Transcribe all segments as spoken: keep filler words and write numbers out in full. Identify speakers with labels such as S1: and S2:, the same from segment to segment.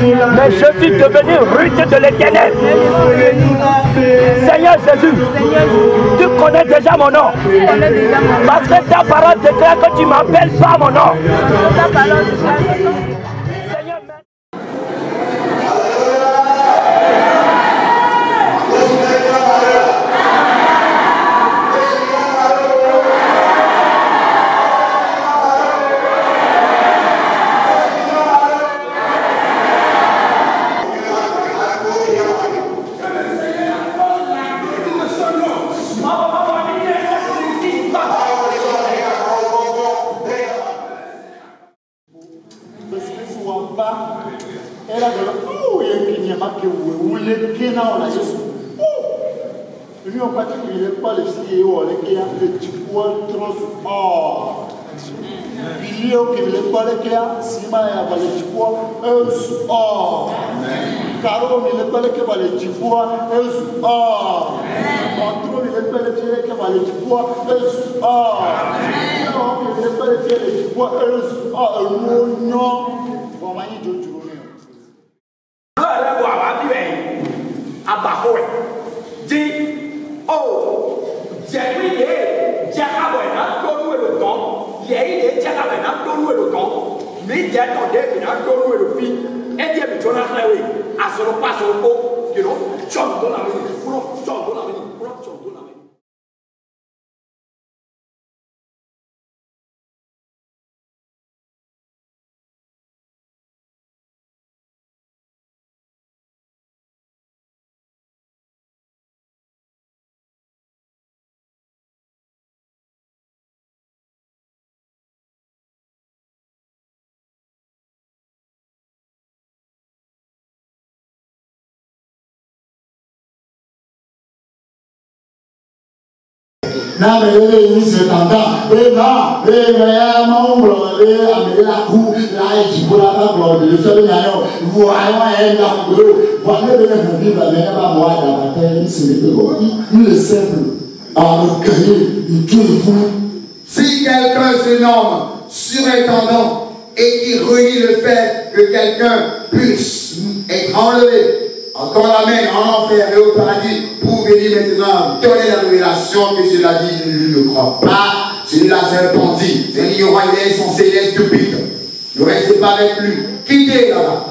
S1: Mais je suis devenu rue de l'Éternel. Seigneur Jésus, tu connais déjà mon nom. Parce que ta parole déclare que tu m'appelles par mon nom.
S2: Non, mais il se tenta. Et non, et vraiment, et amener la cour, là, et tu peux la faire pour le seul gagnant. Voilà, elle a pour eux. Voilà, elle a vivre la même à moi, dans la terre, il se met dehors. Il est simple. À le gagner, il tue fou.
S3: Si quelqu'un se nomme surintendant et qui renie le fait que quelqu'un puisse être enlevé, encore la main en enfer et au paradis pour venir maintenant donner la révélation que cela dit, lui ne croit pas. Celui-là c'est un bandit, c'est un ignorant, il est censé être stupide. Ne restez pas avec lui, quittez là-bas.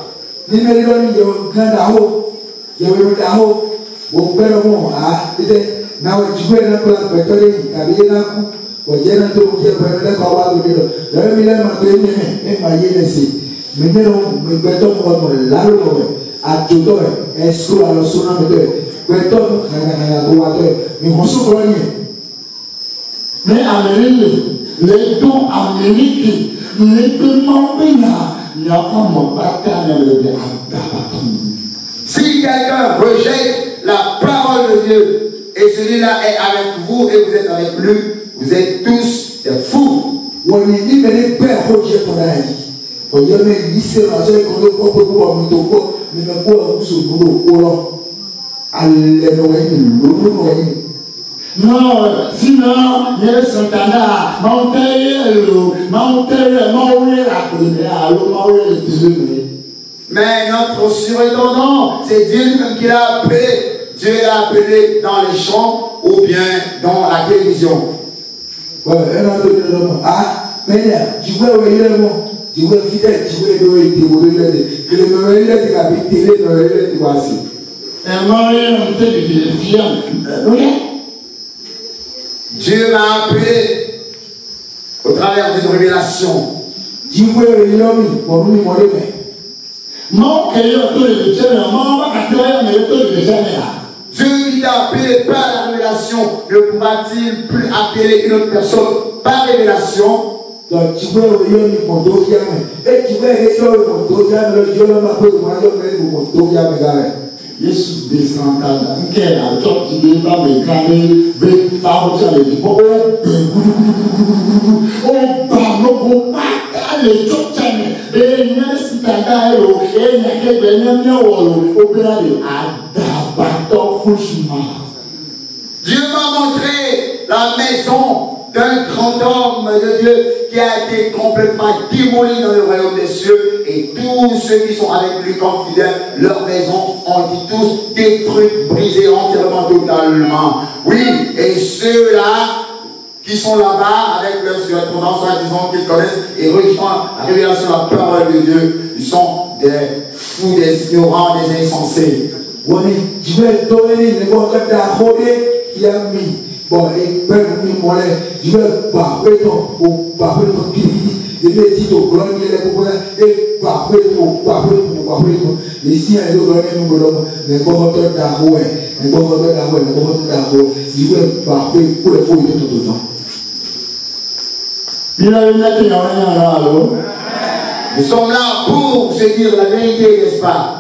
S2: A todo eso a los unos de cuento mi Josué mais Amérique les dons Amérique les demandent il n'y a pas mon bataille de
S3: si quelqu'un rejette la parole de Dieu et celui-là est avec vous et vous êtes avec lui, vous êtes tous des fous.
S2: On dit mais père rejet pour la vie on dit mais lycée là c'est qu'on peut pas pour moi mais ne pas vous sur nous au non, sinon, il y a Santana,
S3: mais notre surintendant, c'est Dieu lui-même qui l'a appelé. Dieu l'a appelé dans les champs ou bien dans la télévision.
S2: Ah, mais tu vois où il est bon. Tu vois fidèle, tu vois où il est bon. Que le meilleur est de la télé, le meilleur est de voici. Et moi, je suis de
S3: Dieu m'a appelé au travers d'une révélation.
S2: Dieu
S3: qui t'a appelé par la révélation ne pourra-t-il plus appeler une autre personne par révélation?
S2: Donc tu vois où il est mon dos et tu vois mon dos le Dieu m'a appelé mon dos Yesu descend là, quel a toi qui n'est pas me calmer, mais par contre ça les oh oh bano pas les chotane et nesi tanga ero et nyake benye wolo obira le adabato fushima.
S3: Dieu m'a montré la maison d'un grand homme de Dieu qui a été complètement démoli dans le royaume des cieux, et tous ceux qui sont avec lui comme fidèles, leurs maisons ont été tous détruites, brisées entièrement, totalement. Oui, et ceux-là qui sont là-bas avec leurs surintendants, soi-disant qu'ils connaissent et rejetant la révélation de la parole de Dieu, ils sont des fous, des ignorants, des insensés.
S4: Bon, je vais donner les mots qui a mis. Bon, et ben, je vais parler ton, parler ton qui je vais dire au grand, il est pour et parler pour parler pour parler pour. Ici, il y a deux grands numéros, les commandants d'Aroué, les commandants d'Aroué, les commandants d'Aroué. Je vais parler pour les fouilles de tout le temps.
S2: Il a une lettre, il y a un alors.
S3: Nous sommes là pour se dire la vérité, n'est-ce pas?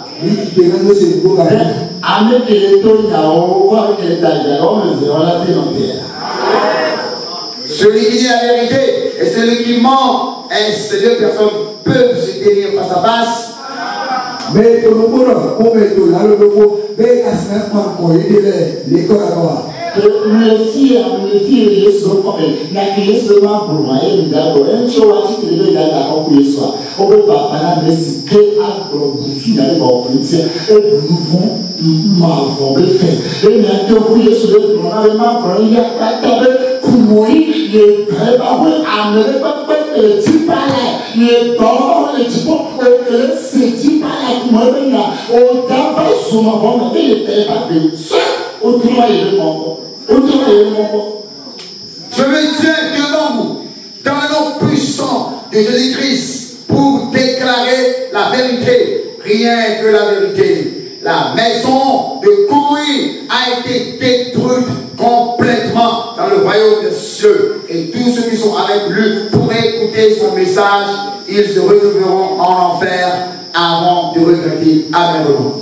S2: Avec les taux, il y a un peu de taille,
S3: celui qui dit la vérité et celui qui ment, et ces deux personnes peuvent se tenir face à face.
S4: Mais tout le monde, on met tout là, le logo, mais à ce moment-là, il est l'école à voir.
S2: Le fils, le fils, il est sur le point. Il a créé seulement pour moi. Il est d'accord. Un choix qui te donne d'accord pour le soir. On peut pas parler de ce que a produit dans le bon politique. Et nous vont m'avoir fait. Et il a été oublié sur le plan. On a vraiment il y a pas de coumoui. Il est préparé à ne pas faire le type à l'air. Il est dans le type pour que ce type à l'air. Moi, il y a au d'abord sur ma voix. Il était pas de ça. Autrement, il est mort. Autrement, il est mort.
S3: Je me tiens devant vous, dans le nom puissant de Jésus-Christ, pour déclarer la vérité, rien que la vérité. La maison de Koui a été détruite complètement dans le royaume des cieux. Et tous ceux qui sont avec lui pourraient écouter son message. Ils se retrouveront en enfer avant de regretter amèrement.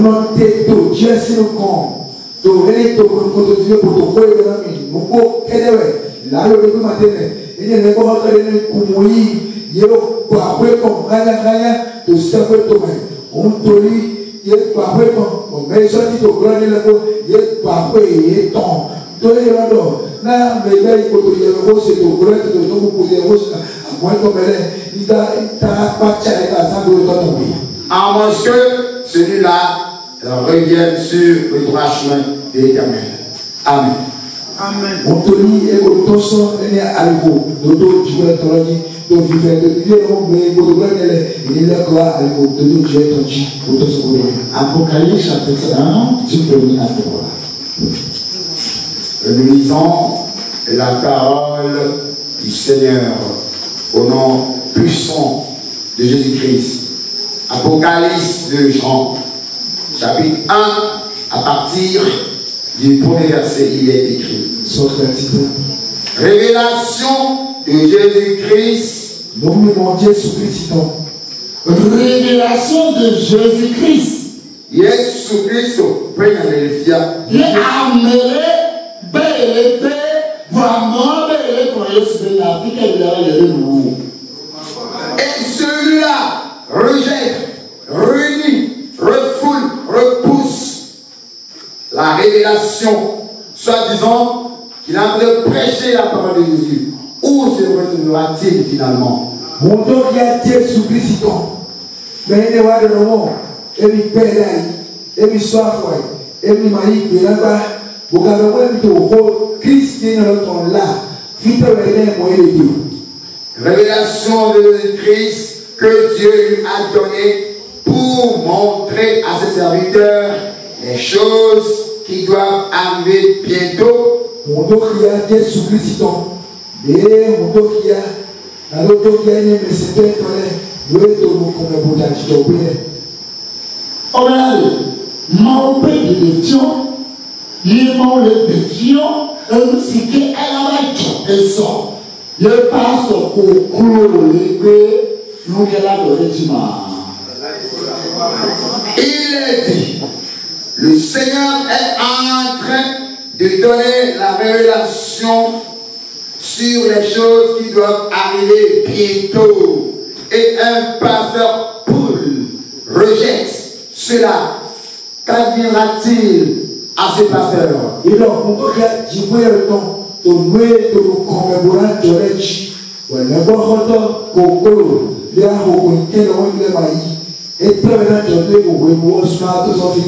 S4: To hele to ko to dio ko to ko le na mi mo ko kedewe la lo ko ma tene ene ne ko ha ka le ku moyi yo pa ko ko ganya ganya to sa ko to me on to li ye pa ko ko o me so ti to gro ni le ko ye pa ko ye ton to le ro do na me ga ko to ye ko se to gro ti to no ko ye ko sa mo ko me le ida ta pa cha ka sa ko to to mi
S3: à moins que celui-là revienne sur le droit chemin de l'Éternel. Amen.
S4: Amen. On te lit et on te sent et algo. Dodo tu vas te dire donc il fait de Dieu non mais pour le il est quoi algo dodo tu vas te dire pour te sauver.
S2: Apocalypse chapitre un, du premier à trois.
S3: Nous lisons la parole du Seigneur au nom puissant de Jésus-Christ. Apocalypse de Jean. Chapitre un, à partir du premier verset, il est écrit. Révélation de Jésus-Christ.
S2: Révélation de Jésus-Christ.
S3: Jésus-Christ,
S2: il a amené, belle, vraiment, belle, pour Jésus,
S3: et celui-là rejette, réunit, refoule, repousse la révélation, soi-disant qu'il a envie de prêcher la parole de Jésus. Où se retrouvera-t-il finalement?
S4: Mon Dieu qui a Jésus Christ, mais il est là de l'homme, et il pèle, et il soif, et il m'a dit que là-bas, vous avez vu que Christ est dans là, vite
S3: révélation de Christ que Dieu lui a donné pour montrer à ses serviteurs les choses qui doivent arriver bientôt.
S4: Mon Dieu qui a Jésus Christ, et mon Dieu qui a, la Dieu qui a aimé ses pères, nous sommes comme un bon âge.
S2: Regardez, mon père de l'édition, il m'a le défiant, et aussi qu'elle a et sort. Je passe au clou, l'épée, nous qui là de régiment.
S3: Il est dit, le Seigneur est en train de donner la révélation sur les choses qui doivent arriver bientôt. Et un pasteur poule rejette cela. Qu'adviendra-t-il à ce pasteur?
S4: Et donc, mon frère, j'ai pris le temps. to nwe to commémorer George wa ne bo hoto ko ko le a ho ko nke no le mai e travers George ko we mo sma to so fi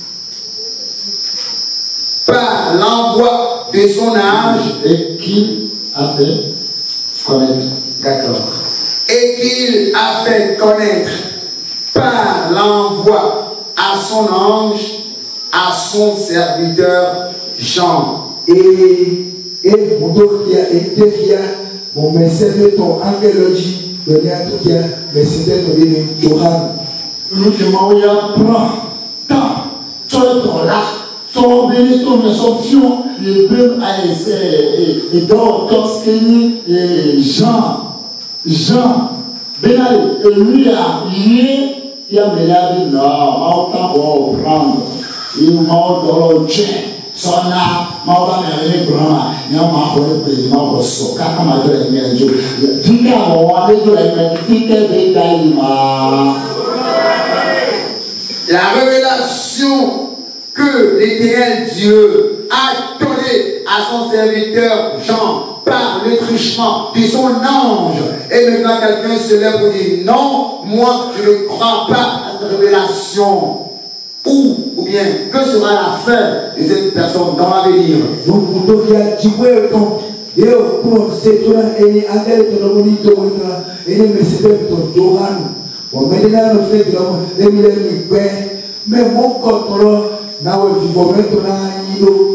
S3: par l'envoi de son âge
S2: et qu'il a fait connaître.
S3: D'accord. Et qu'il a fait connaître par l'envoi à son ange, à son serviteur Jean.
S4: Et et mon dokia et tekia mon message ton angelogie de l'antokia mais c'était de l'île Johan.
S2: Nous demandons à prendre tant ton là ton béni ton assomption le peuple a essayé et donc Toscani et Jean Jean Benali et lui a lié il a meilleur non autant pour prendre il m'a donné son âme m'a donné grand il m'a donné il m'a reçu quand m'a donné un jour dit qu'à moi avec le dit que bétail m'a
S3: la révélation que l'Éternel Dieu a donné à son serviteur Jean par le truchement de son ange. Et maintenant quelqu'un se lève pour dire non, moi je ne crois pas à cette révélation. Ou, ou bien, que sera la fin de cette personne dans l'avenir?
S4: Donc, vous devez dire que et au c'est toi et avec ton bonito et les messieurs ton Johan. Bon, maintenant le fait que les millénaires mais mon contrôle n'a pas vu vos maintenant.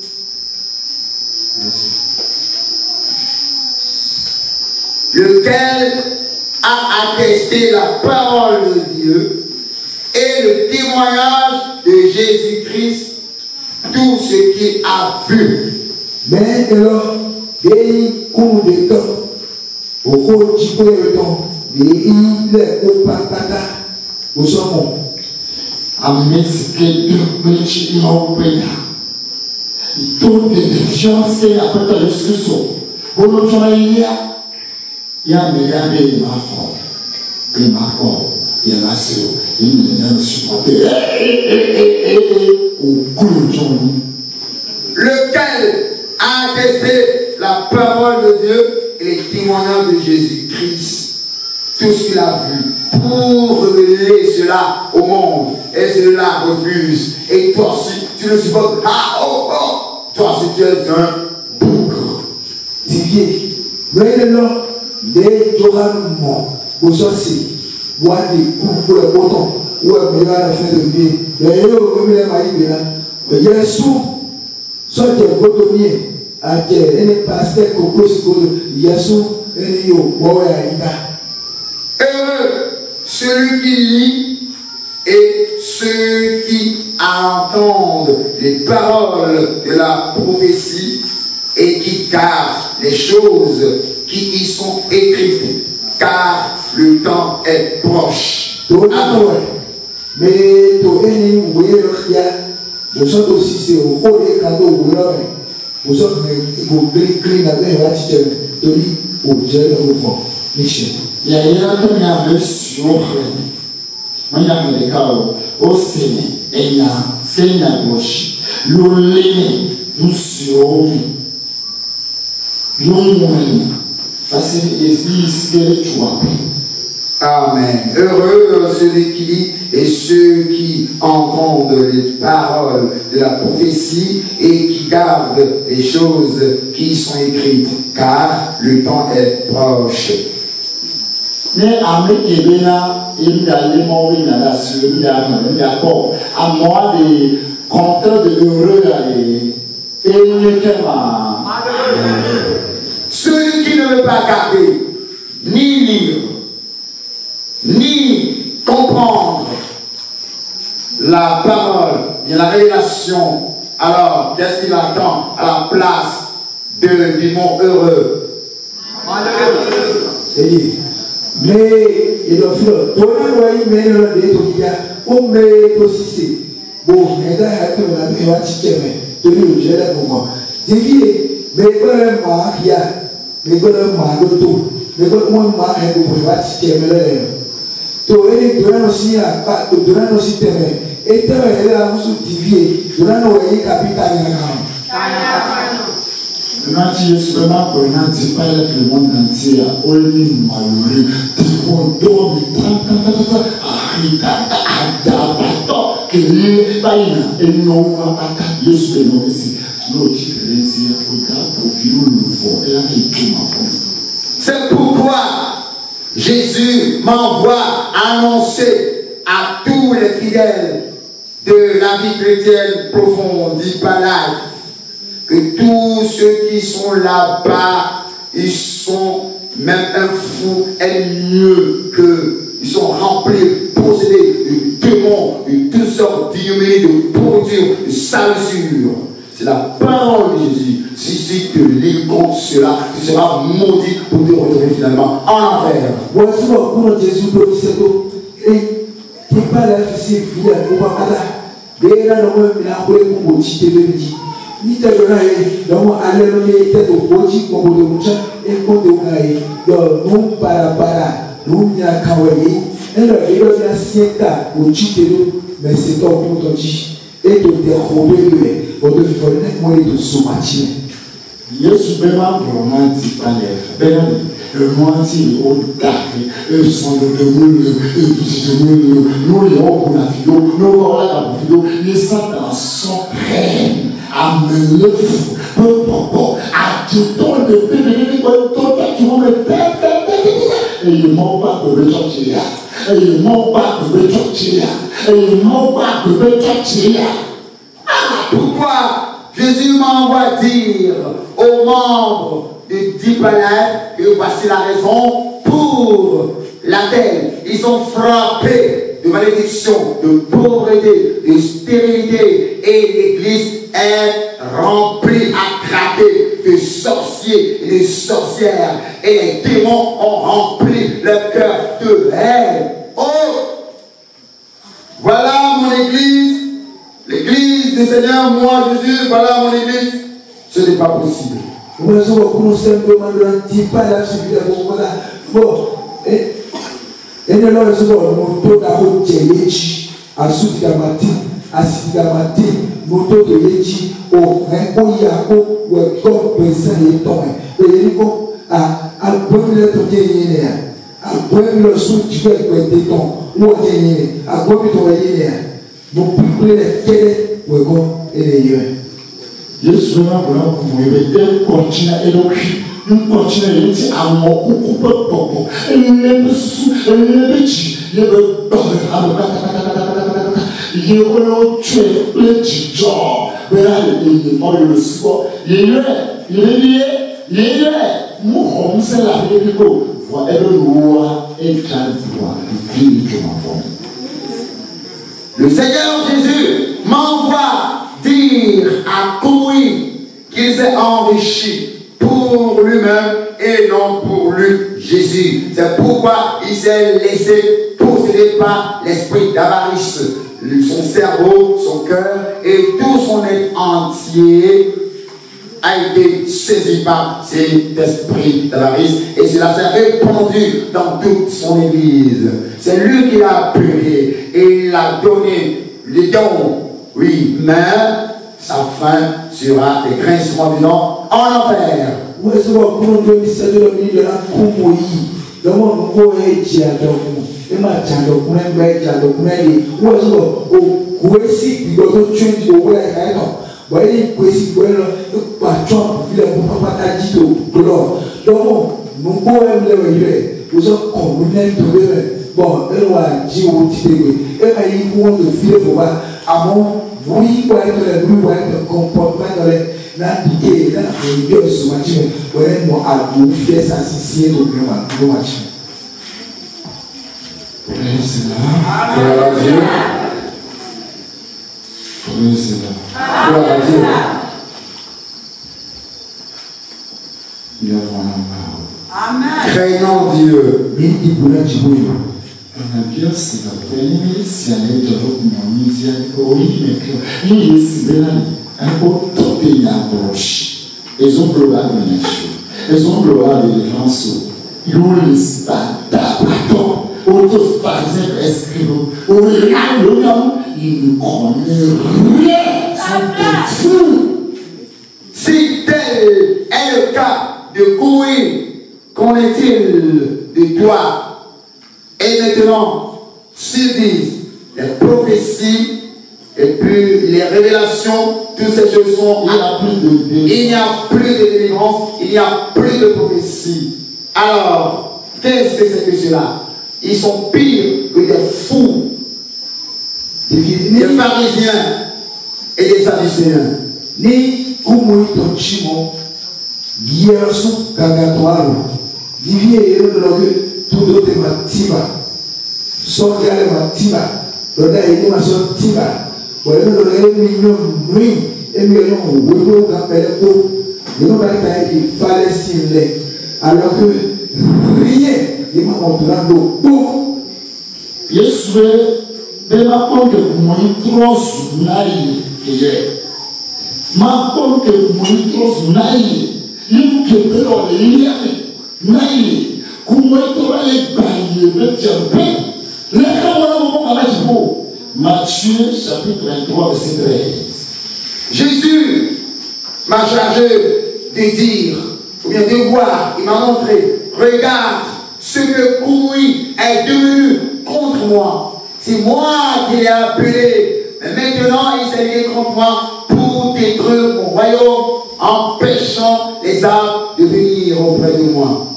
S3: Lequel a attesté la parole de Dieu et le témoignage de Jésus-Christ, tout ce qu'il a vu.
S4: Mais alors, il court de temps, au haut du temps, il est au patata, au saumon.
S2: Amen, c'est que deux petits européens. Toutes les déficiences qu'il y a peut-être le sous-sol. Pour nous, il y a il y a des gars qui m'accordent. Qui m'accordent. Il y a la sœur. Il y a le supporter.
S3: Lequel a attesté la parole de Dieu et les témoignages de Jésus-Christ, tout ce qu'il a vu, pour révéler cela au monde. Et cela refuse. Et toi aussi, tu le supportes. Ah, oh, oh. Toi aussi, tu es un bougre.
S4: Didier, maintenant, les Johan morts, au sorcier, moi des coups pour le bouton, ou un meilleur à la fin de vie. Les héros, comme les maïs, il y a un sou, soit des boutonniers, à terre, et les pasteurs, il y a un sou, et les yo, bon,
S3: heureux celui qui lit et ceux qui entendent les paroles de la prophétie et qui gardent les choses qui y sont écrites, car le temps est proche.
S4: Mais tu es où vous êtes aussi c'est au haut des cadeaux où vous êtes vous clean avec la tête de lui au gel au fond. Michel.
S2: Il y a un peu de monsieur moi il y a des cas au Sénat et il y a Sénat gauche l'olé nous sommes nous parce que c'est spirituel.
S3: Amen. Heureux celui qui lit et ceux qui entendent les paroles de la prophétie et qui gardent les choses qui sont écrites, car le temps est proche.
S2: Mais avec Ebena, il y a les mots, il y a la sueur, il y a d'accord. À moi, des contrats de heureux et
S3: celui qui ne veut pas garder, ni lire, ni comprendre la parole et la révélation, alors qu'est-ce qu'il attend à la place de, du mot heureux?
S4: Mais il doit faire tout le monde, mais il doit faire tout le monde, mais il doit faire bon, mais là, il y a un petit peu de tout le monde. Mais quand même, il y a mais quand même, mais quand même, il y a un petit peu de to ele durano si a pa durano si teme e teme ele a musu tivie durano we kapita ni na
S2: Nanti Yesu bema ko nanti pa le monde entier a oli malheureux ti ko do mi ta ta ta ta ari ta ada pato ke ni ba ina e no pa ta Yesu be no si no différence ya ko ta pour vivre le fort et là qui tout ma fond.
S3: C'est pourquoi Jésus m'envoie annoncer à tous les fidèles de la vie chrétienne profonde, dit par là, que tous ceux qui sont là-bas, ils sont même un fou et mieux que, ils sont remplis, possédés de démons, de toutes sortes d'ignominie, de pourriture, de salissure. C'est la parole de Jésus. Si si te lis contre cela, tu seras maudit pour te retrouver finalement en enfer.
S4: Voici pourquoi Jésus peut dire et qui parle à fils fille pour pas là. Dès là nous on a pour pour motiver le dit. Ni te donner donc aller le était au boji pour de mucha et pour de kai. Donc nous para para nous nya kawaii. Et le héros de la sienta au chitelo mais c'est toi pour ton dit et de dérober le pour de faire moi de soumatir.
S2: Yesu bema broma ti pale bena le moitié au café et son le monde et petit monde nous les on a vidéo nous on la vidéo les satan sont prêts à me le fou peu papa à tout le bébé quoi tout qui vont me et ils m'ont pas de bêtise et ils m'ont pas de bêtise et ils m'ont pas de bêtise.
S3: Ah, pourquoi Jésus m'envoie dire aux membres du Deeper Life que voici la raison pour laquelle ils sont frappés de malédiction, de pauvreté, de stérilité, et l'église est remplie à craquer de sorciers et de sorcières, et les démons ont rempli le cœur de haine. Oh, voilà mon église. L'église du Seigneur, moi Jésus, voilà mon église. Ce n'est pas possible.
S4: Moi, je vous simplement le petit pas là, je suis là. Bon, et nous avons ce moto d'abord Tchéléchi, à Soudigamati, à Sidigamati, moto de Léchi, au Récoyako, ou au corps présent et tombé. Et il faut à Brûler ton Guénéen, à Brûler le sou du cœur de ton, ou au Guénéen, à Brûler ton Guénéen. Nous pouvons les quérir, ou et les yeux.
S2: Yesu na bula kumwebe de continue et donc nous continue yeti amo kukupe popo ele besu ele bechi le be dore amo kata kata kata kata kata ye ono tue le jijo bera le mo le sibo ye ye ye ye ye mu homse la be ko vo ebe noa e kan voa qui que m'envoie.
S3: Le Seigneur Jésus m'envoie dire à Koui qu'il s'est enrichi pour lui-même et non pour lui, Jésus. C'est pourquoi il s'est laissé posséder par l'esprit d'avarice. Son cerveau, son cœur et tout son être entier a été saisi par cet esprit d'avarice et cela s'est répandu dans toute son église. C'est lui qui l'a puré et il a donné les dons. Oui, mais sa fin sera des grincements du nom en enfer.
S4: Moi, je vois pour nous ministère de la de la Koumoui. Le monde est déjà donc, et ma tante, on est déjà donc, on est moi, je vois au Kouessi, il doit tuer au West. Vous voyez, Kouessi, vous voyez, le patron, il a beaucoup de dit de l'or. Donc, nous pouvons le vous êtes communés de l'heure. Bon, elle va dire au petit bébé, elle va y avoir de filer pour voir, à mon oui, ouais, oui, ouais, le comportement dans les naviguer, là, le Dieu se matin, ouais, moi, à vous faire ça, c'est au bien, au matin.
S2: Praise the Lord. Gloire à Dieu. Praise the Lord.
S3: Gloire à Dieu.
S2: Nous avons la parole.
S3: Amen. Craignons Dieu.
S4: Il dit pour la Djibouti.
S2: On a bien ce qu'on a fait, si on est de l'autre monde, il y a oui, mais que il est si bien, un peu top et il approche. Ils ont pleuré les choses. Ils ont pleuré les grands ils ont les stades, autres pharisiens escrivent, il ne connaît rien.
S3: Si tel est cas de Koui, qu'en est-il de toi? Et maintenant, s'ils disent les prophéties et puis les révélations, toutes ces choses sont, il n'y a plus de délivrance, il n'y a plus de prophétie. Alors, qu'est-ce que c'est que cela? Ils sont pires que des fous, des pharisiens et des sadducéens.
S4: Ni kumui to chimo yesu kagatoalo divie yero loge tudo te matiba so yale matiba loda yele maso tiba wele loge mi no nui emi no webo ka pele ko yeno ba ta yi Palestine le alors que rien ne m'a montré do
S2: Yesu be ma ko de mo cross nai ke ma ko ke mo cross nai lim ke pe o le liane nai ku mo to le baye be tiape le ka wala mo ka ba jibo Matthieu chapitre vingt-trois verset treize.
S3: Jésus m'a chargé de dire ou bien de voir, il m'a montré, regarde ce que Koui est devenu contre moi. C'est moi qui l'ai appelé. Mais maintenant, il s'est lié contre moi pour détruire mon royaume, empêchant les âmes de venir auprès de moi.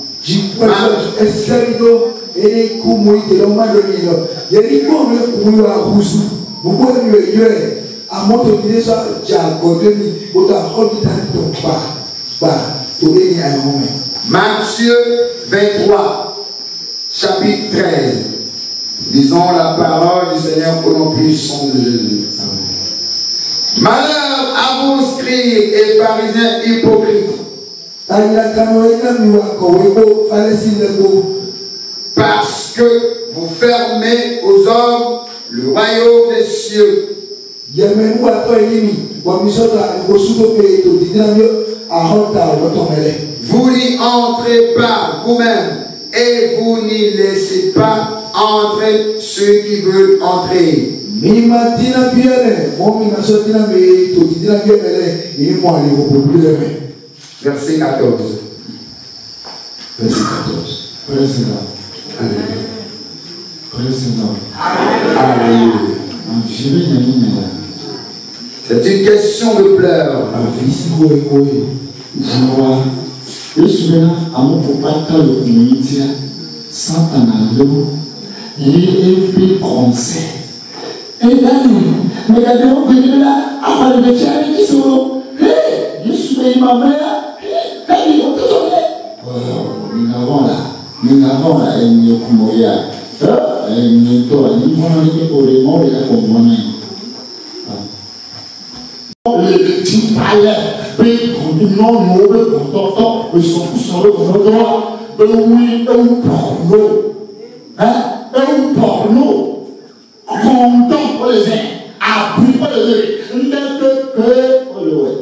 S3: Matthieu vingt-trois, chapitre treize. Disons la parole du Seigneur au nom puissant de Jésus. Malheur à vous, scribes et pharisiens hypocrites, parce que vous fermez aux hommes le royaume des cieux. Vous n'y entrez pas vous-même et vous n'y laissez pas entrer ceux qui veulent entrer. Verset quatorze.
S2: Verset quatorze. Président. Alléluia. Président. Alléluia.
S3: C'est une question de pleurs.
S2: Je vois. Je suis là à mon papa le community. Santanalo. Il est fait français. Et Dani, mais regardez-moi, vous venez là, avant de faire qui sont. Hé, je suis là, ma mère. Dani, on te donne. Oh, nous avons là. Nous avons là, et nous avons là. Et nous avons là, nous avons là, pour les morts, et là, pour moi. Les petits palais, puis non, nous, on t'entend, ils sont tous sur le droit. Oui, un porno. Hein? Un porno. Content pour les uns. Appris pour les autres. Ne te que pour le ouais.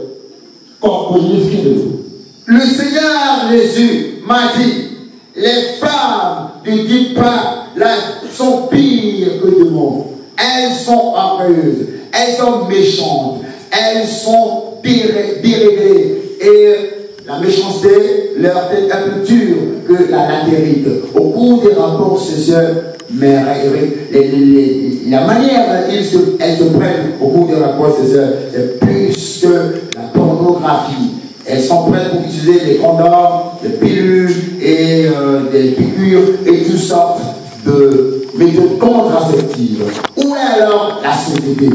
S3: Le Seigneur Jésus m'a dit, les femmes ne disent pas, sont pires que le monde. Elles sont heureuses, elles sont méchantes, elles sont déréglées et la méchanceté leur est un peu dure que la latérite. Au cours des rapports sexuels, mais les, les, les, la manière dont elles se, elles se prennent au cours des rapports sexuels, c'est plus que la pornographie. Elles sont prêtes pour utiliser des condoms, des pilules et euh, des piqûres et toutes sortes de méthodes contraceptives. Où est alors la sainteté?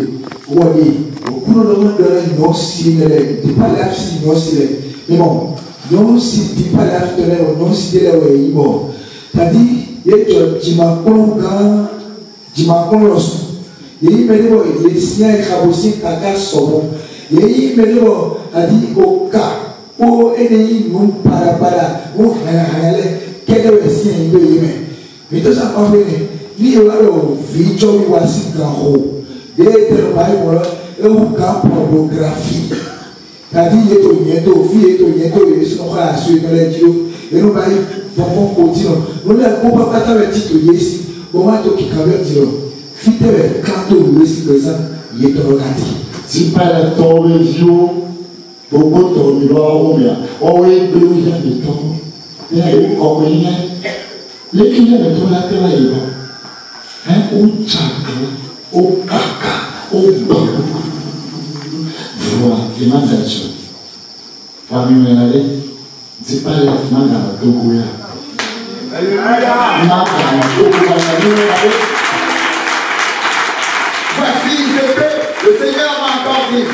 S4: Mais bon, non, si tu pas la fenêtre, non, si tu es là, bon. C'est-à-dire, il y a tu m'as quand tu m'as quand l'os. Il y a une il y a signé un aussi caca sobre. Il y a une a dit au cas où elle non para para ou rien quel est le signe de lui-même. Mais tout ça pas vrai. Ni là le vidéo il voit si grand. Il est le bail voilà et ou cas pornographie. C'est-à-dire, il y a tout, il y a tout, il y a tout, il y a tout, il y a tout, il y a tout, il y a tout, bon, bon, continue. Nous n'avons pas pas de titre ici. Bon, moi, tout qui travaille, dire, fidèle, quand on le sait, il y a tout regardé.
S2: Si pas la torre vieux, gbogbo tọ̀ mi lọ́wọ́ wọ́n mi à ọwọ́ ẹgbẹ́ ó yẹ mi tọ́ ní ayé ọmọ yẹn lẹ́kí yẹn mi tó lákẹ́ láyé lọ ẹ ó jàgbé ó kàkà ó gbà fúwa ìmá dàjọ wàmí wẹ̀rẹ̀ rẹ̀ ti pálẹ̀ fún àgàrà tó kú yà ìmá àgàrà tó kú yà wàmí wẹ̀rẹ̀ rẹ̀.
S3: Voici, je fais, le Seigneur m'a encore dit.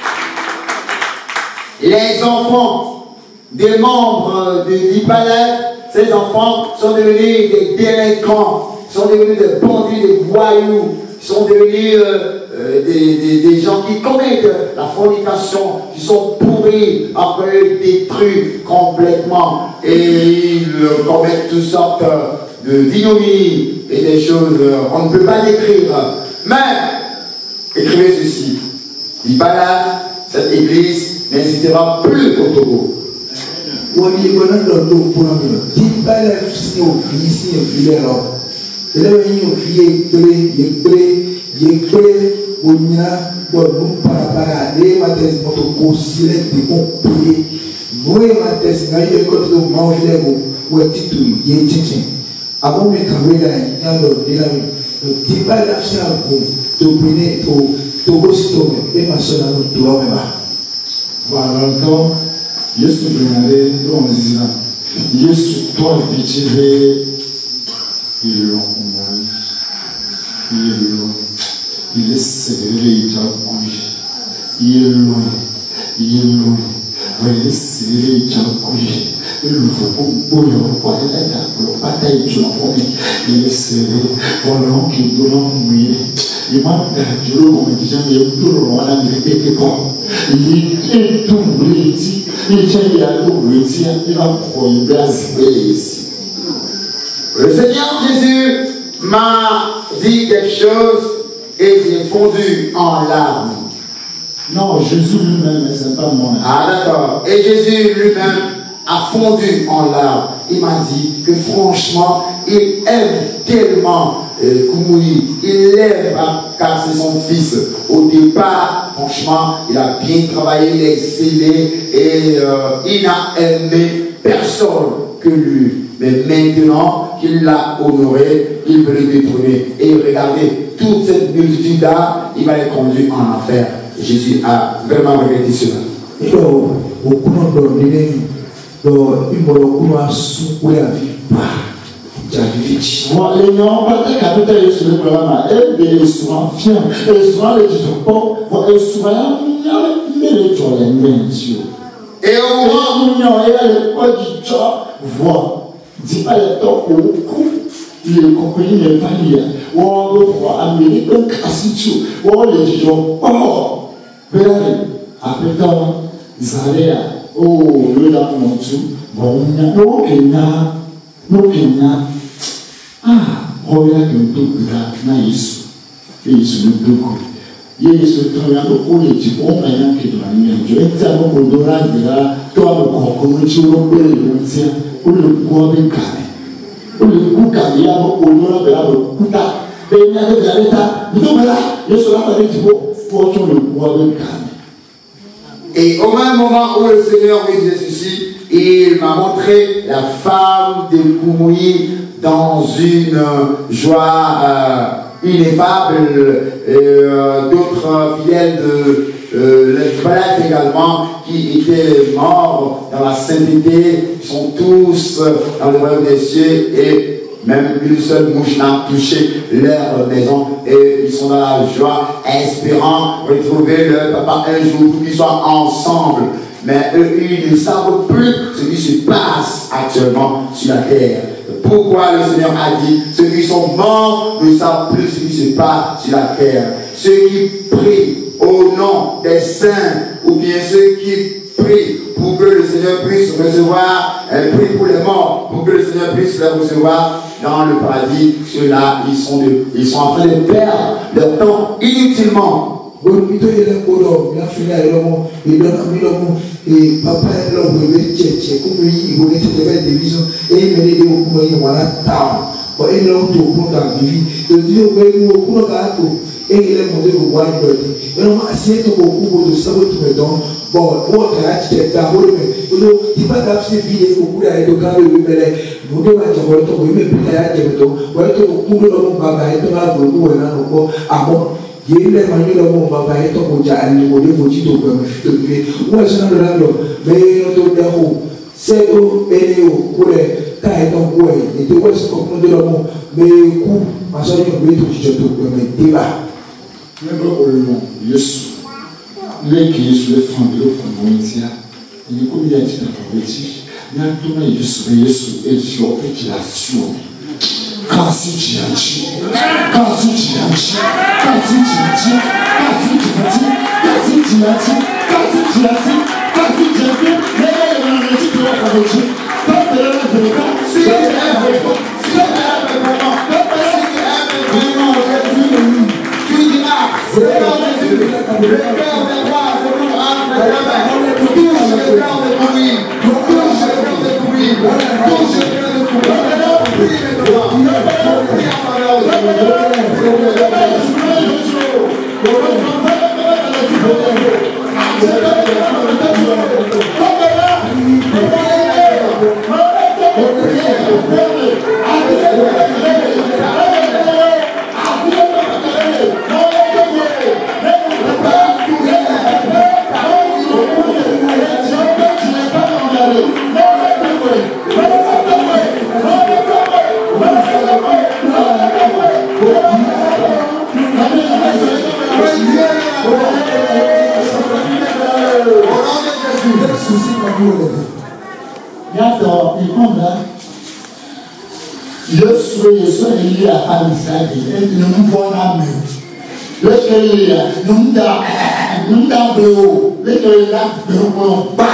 S3: Les enfants des membres de l'Ipalef, ces enfants sont devenus des délinquants, sont devenus des bandits, des voyous, sont devenus euh, euh, des, des, des gens qui commettent la fornication, qui sont pourris, après détruits complètement, et ils commettent toutes sortes de d'ignominie et des choses on ne peut pas décrire. Mais écrivez ceci, l'Ipalef, cette église n'existera plus au Togo.
S4: On y est bon dans le pour nous. L'Ipalef si on vit si on vit là. Et là on vit près, il près, il près on y a bon nous para para les maths moto considéré de compris. Nous les maths n'a eu que de manger ou ou titre il est tchin. Avant mais quand on est là il y a le L'Ipalef si on go to prendre to Togo stone et ma soeur nous doit même.
S2: Voilà donc Yesu bringare don zina Yesu toi bichire il l'ont compris il l'ont il est serré il a couillé il l'ont il l'ont il est serré il a couillé il le faut pour pour le quoi il a pour bataille tu l'as promis il est serré voilà qui doit mourir il m'a dit je le comme déjà il est tout le monde a répété quoi il est tout brûlé il tient il a tout brûlé il va prendre une place ici.
S3: Le Seigneur Jésus m'a dit quelque chose et j'ai fondu en larmes.
S2: Non, Jésus lui-même, c'est pas moi.
S3: Ah d'accord. Et Jésus lui-même a fondu en larmes. Il m'a dit que franchement, il aime tellement euh, Koumoui. Il l'aime car c'est son fils. Au départ, franchement, il a bien travaillé, il est scellé et euh, il n'a aimé personne que lui. Mais maintenant qu'il l'a honoré, il veut le détrôner. Et regardez, toute cette multitude-là, il va les conduire en enfer. Jésus a vraiment regretté cela.
S2: Moi, les gens, peut-être qu'à tout à l'heure sur le programme, elles, les souvent fiers, et souvent les gens, et souvent, mais les gens, les mains, Dieu.
S3: Et au moment
S2: où il y a le poids du job, voit, dit pas le temps au cou, il est compagnie de Paris, ou on le voit américain, casse-tout, ou on les gens, oh, Bélaré, après temps, Zaléa, oh, le là, mon Dieu, bon, no Kenya, no Kenya, ah, regarde que tout là, na Yesu, et Yesu le deux coups. Yesu travaille pour les types, on a un qui doit venir. Je vais dire pour le dorade là, toi le corps, comme tu le peux le dire, pour le coup avec carré, pour le coup carré, là, pour le dorade là, le coup là, et il y a des états, vous voyez là, je serai pas des types, pour le coup avec carré.
S3: Et au même moment où le Seigneur me disait ceci, il m'a montré la femme de Koumoui dans une joie euh, ineffable, et euh, d'autres fidèles de euh, l'Espalef également qui étaient morts dans la sainteté, sont tous dans le royaume des cieux et même une seule mouche n'a touché leur maison et ils sont dans la joie, espérant retrouver leur papa un jour pour qu'ils soient ensemble. Mais eux, ils ne savent plus ce qui se passe actuellement sur la terre. Pourquoi le Seigneur a dit, ceux qui sont morts ne savent plus ce qui se passe sur la terre. Ceux qui prient au nom des saints, ou bien ceux qui prient pour que le Seigneur puisse recevoir, euh, prient pour les morts, pour que le Seigneur puisse les recevoir dans le paradis, ceux-là, ils sont, de, ils sont en train de perdre leur temps inutilement.
S4: Et papa est là où il est tchétché, comme il voulait te faire des visions, et il venait de vous dire voilà, tard. Et là où tu prends ta vie, tu dis au pays où tu prends ta vie, et il est monté au roi de l'autre. Et on a essayé de beaucoup de savoir tout le temps. Bon, on a dit que d'abord, mais il n'y a pas d'absence de beaucoup de grands de l'humain. Nous devons être en train de faire des choses. Nous devons être en train de faire des choses. Nous devons être en train de faire des choses. Il y a des manières de faire des choses. Nous devons être en train de faire des choses. Nous devons être en train de faire des choses. C'est au Bénéo, pour les cas étant quoi, et de quoi c'est comme de l'amour, mais coup, ma soeur, il y a tout de mais débat.
S2: Même au long, Yesu, les qui sont les femmes de l'autre communauté, il y a comme il y a dit dans le petit, il y a tout le monde Yesu, Yesu, et tu as fait qu'il a su. Quand si tu as dit, quand si tu as dit, quand si tu as dit, quand si tu as dit, quand si tu as dit, quand si tu as dit, quand si tu as dit, mais tu dois faire des choses. Quand tu es là, tu es là. Si tu es là, tu es là. Si tu es là, tu es là. Si tu es là, tu es là. Tu diras, c'est là où tu es. Le cœur des rois, c'est pour âme de la main. Touche le cœur de Pouy. Touche le cœur de Pouy. Touche le cœur de Pouy. Prie maintenant. Prie en faveur de Yesu Yesu ili akanisa ni mbona me lekele ya nunda nunda bro lekele la bro ba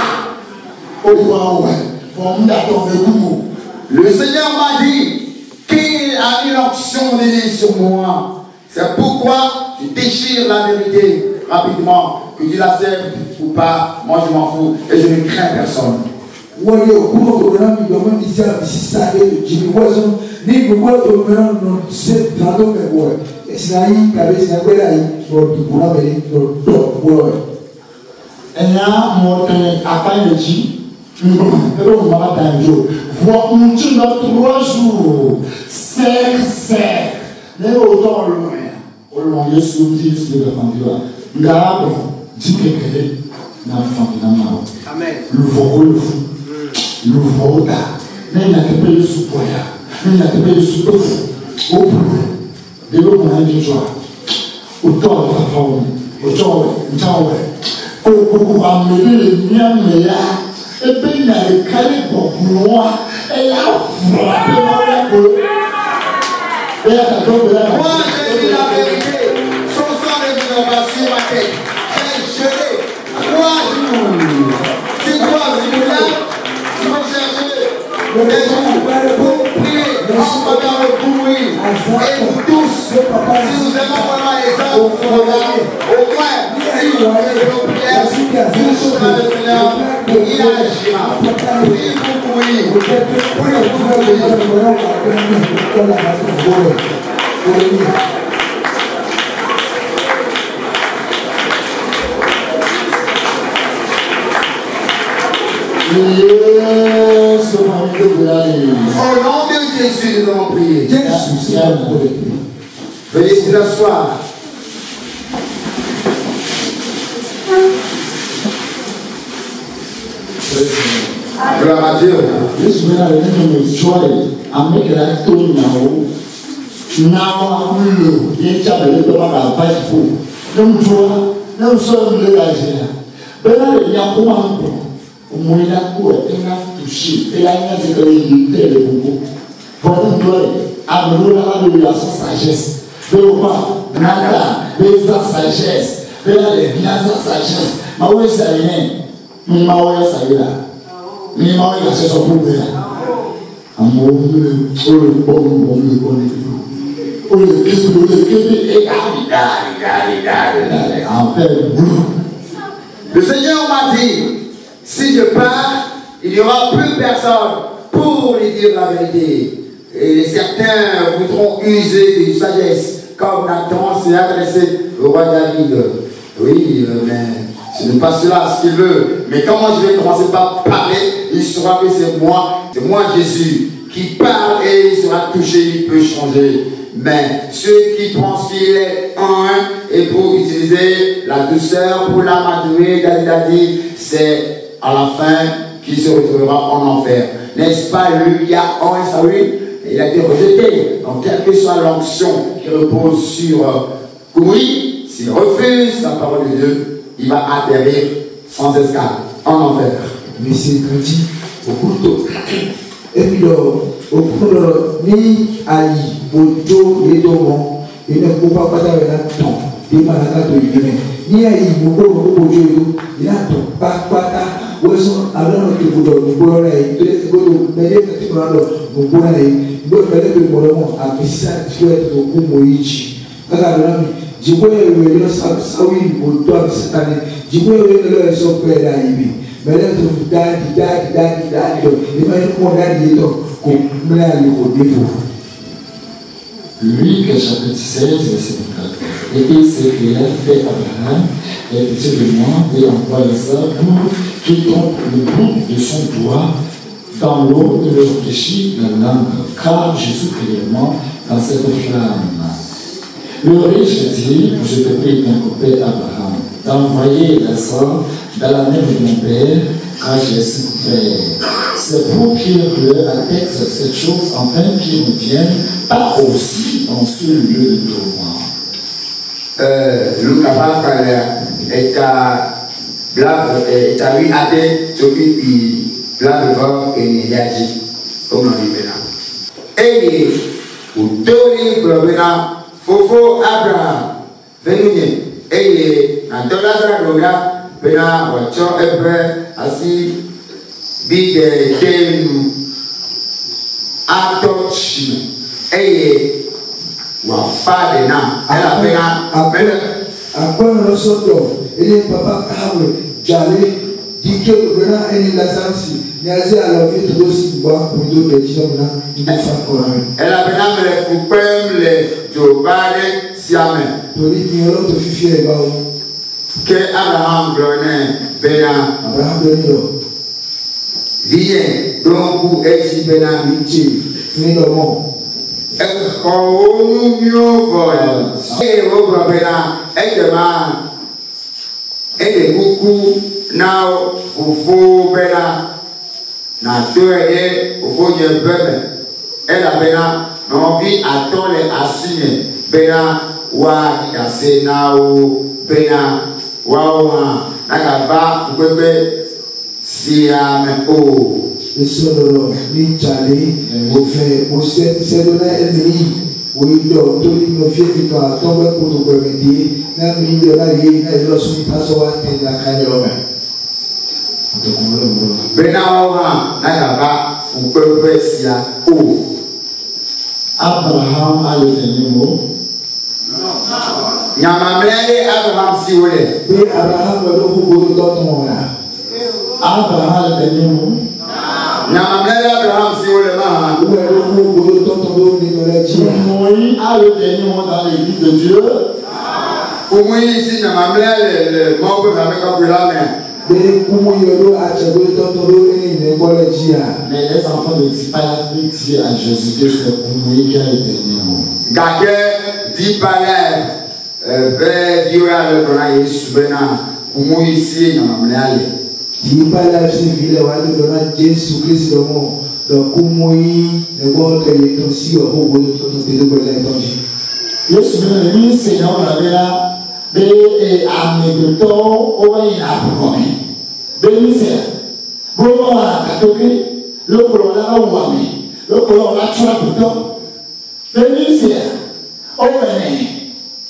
S2: o wa wa nunda to me kumu.
S3: Le Seigneur m'a dit qu'il a mis l'onction de Dieu sur moi. C'est pourquoi je déchire la vérité rapidement, que tu l'acceptes ou pas, moi je m'en fous et je ne crains personne.
S4: Wale okuno kogana mi domo disa bisisa de jimi wazo ni gwa to mena no se trado me boy esai cabeza kwela yi no dibuna be no do boy
S2: Enya mo tene akanye ji pero mama danjo voit un tu dans trois jours sec sec ne autant loin au long Yesu dit ce que l'enfant ngabo dikekele na famille na mama amen le voko le fou le voda même la tête de soupoya même la tête de soupofu au plus de l'eau mon ami joie au temps de la forme au temps au temps au au amener les miens mais là et puis il a le calé pour moi et là frappé dans la peau et là ça tombe là
S3: moi j'ai dit la vérité sans sang de l'innovation ma tête j'ai gelé trois jours c'est quoi c'est là tu vas chercher des jours pour prier en faveur de Pouy et vous tous si nous aimons vraiment les gens au moins si vous avez nos prières vous serez le Seigneur il agira priez pour Pouy priez pour
S2: Yes, au nom
S3: de Jésus, nous allons prier.
S4: Jésus,
S3: veuillez vous asseoir. Gloire à Dieu.
S2: Yesu bena le neno mejoi amekela to nyawo nawa ulo yecha bele to ba ba fu nomjua no so le la jena bena le nyakoma mpo moina ko ena touché et la nya c'est que il était le beaucoup pour nous gloire amro la de la sagesse de pas nada de sa sagesse de la bien sa sagesse ma ouais ça rien ma ouais ça là ni ma ouais ça pour moi amour le le bon bon le bon o le kébé o le kébé et gari gari gari gari en fait
S3: le Seigneur m'a dit si je pars, il n'y aura plus personne pour lui dire la vérité. Et certains voudront user d'une sagesse comme Nathan s'est adressé au roi David. Oui, mais ce n'est pas cela ce qu'il veut. Mais quand moi je vais commencer par parler, il saura que c'est moi, c'est moi Jésus, qui parle et il sera touché, il peut changer. Mais ceux qui pensent qu'il est un et pour utiliser la douceur, pour l'amadouer, David a dit, c'est à la fin qu'il se retrouvera en enfer. N'est-ce pas lui qui a un salut? Il a été rejeté. Donc, quelle que soit l'onction qui repose sur Koumoui, s'il refuse la parole de Dieu, il va atterrir sans escale en enfer.
S4: Mais c'est grandi au couteau. Et puis, au cours ni aïe, au dos, les domons, et ne peut pas passer avec un temps, des malades de l'humain. Ni aïe, au cours au Dieu, il a ton pas pata, ou son alors que vous donnez, vous donnez, vous donnez, vous donnez, vous donnez, Moron a message qui est au Kumoichi. Alors, je vois le Saoui au toit cette année. Je vois le son père à Ibi. Mais là, tu dadi, dadi, dadi, dadi. Et maintenant, on a dit qu'on l'a eu au défaut.
S5: Luc chapitre seize, verset quatre. Et il s'est créé fait Abraham, et pitié de moi, et envoie ça pour qu'il tombe le bout de son doigt dans l'eau et le réfléchit la langue, car Jésus réellement dans cette flamme. Le riche dit, je te prie d'un coupé Abraham, d'envoyer la soeur dans la main de mon père, car j'ai souffert. C'est pour qu'il leur atteste cette chose, afin qu'ils ne viennent pas aussi dans ce lieu de tourment.
S3: Le capable est à blâme, est à lui à tête, là devant et il a dit comme on dit maintenant. Et au doli globina fofo Abraham venue et dans la zone là bena wacho ebe asi bi de dem atochi et wa fa de na ela bena
S4: après le soto et papa kawe jale dike bena eni lazansi niazi alors vite aussi boire pour deux de gens là il faut faire quoi
S3: elle a bena me le coupem le jobare siame
S4: to li ni olo to fifi e ba o
S3: que Abraham gloné bena
S4: Abraham gloné
S3: vie donc pour être bena miti
S4: fini le monde
S3: e ko onu mi o voya e o bro bena e de ma e de buku na fufu bena na toye fufu je bebe elle a bena no vi atole asine bena wa kase na o bena wa wa na ka ba bebe si a me o
S4: et solo ni chali o fait o se se donner ennemi o ido to ni no fie ki ka to ba ko to ko mendi na mi le la yi na lo su ta so wa te la ka yo me
S3: Benawa Nagaba Fupesia O
S5: Abraham a le dernier mot.
S3: Yamamele Abraham Siwole.
S4: Oui, Abraham le beaucoup dans ton là.
S5: Abraham le dernier mot.
S3: Yamamele Abraham Siwole ma.
S4: Oui, le beaucoup dans ton dos ni dans la vie.
S5: Moïse a le dernier mot dans l'église de Dieu.
S3: Pour moi ici Yamamele le mot que avec Abdullah mais
S4: mais
S5: les enfants ne disent pas dit à Jésus que c'est pour lui qui a le dernier mot.
S3: Gake dit pas là ben Dieu a le grand Jésus bena pour moi ici Yamamele
S4: dit pas là c'est ville wa le grand Jésus Christ le mot donc moi le bon que est aussi au bout de tout de de la étendue.
S5: Yesu le Seigneur la vera be e amedoto owa ina prome be nise bo wa katoke lokolo la wami lokolo la twa buto be nise owene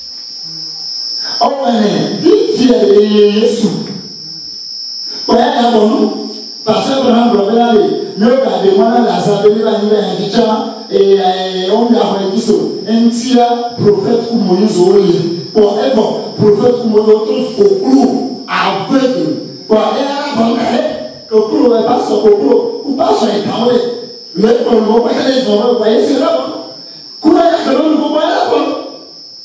S5: owene diti e Yesu pa ya bonu pastor Abraham brother no ka de wana la sa be ba ni ba kicha e o mi afa ebiso entia prophet Moïse oye forever, prophète comme notre au clou, aveugle, pour aller à la banque, le clou n'est pas sur le clou, ou pas sur les carrés. Le clou, vous voyez les hommes, vous voyez, c'est là-bas. Comment est-ce que l'on vous voit là-bas?